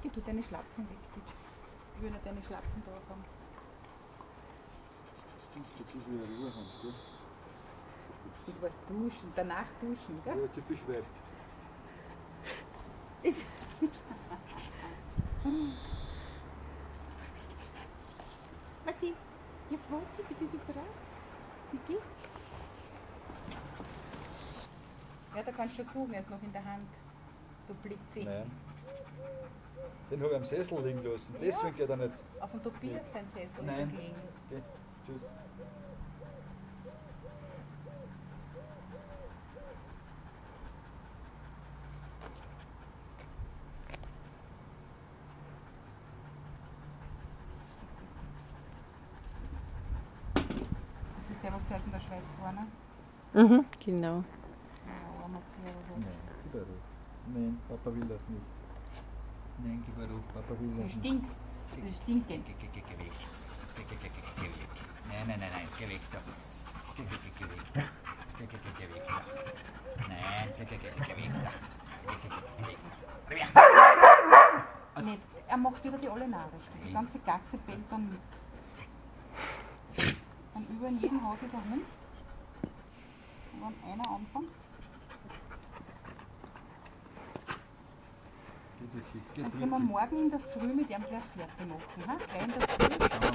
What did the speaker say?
ich tue deine Schlapfen weg, bitte. Ich will nicht deine Schlapfen drauf haben. Jetzt ein bisschen Ruhe haben, gell? Jetzt was duschen, danach duschen, gell? Ja, jetzt ein bisschen weit. Ich. Matti, ja, warte, bitte super auf. Vicky? Ja, da kannst du schon suchen, er ist noch in der Hand. Du Blitzi. Nein. Den habe ich am Sessel liegen lassen, deswegen geht er nicht. Auf dem Tobias sein Sessel Nein. gelegen. Okay, tschüss. Das ist der, was zuerst in der Schweiz war, ne? Mhm, genau. Ja, Amateur oder so. Nein, gib er ruhig. Nein, Papa will das nicht. Nein, gib er ruhig, Papa will Du das nicht. stinkst. Du stinkst. Geh weg. Geh weg. Nein, geh weg da. Geh weg da. Geh weg da. Nein, geh weg da. Geh weg. Nicht. Er macht wieder die alle narrisch. Die ganze Gasse bellt dann mit. Und über in jedem Haus ist ein Hund. Und wenn einer anfängt, dann können wir morgen in der Früh mit ihm gleich fertig machen. Ha? Gleich in der Früh.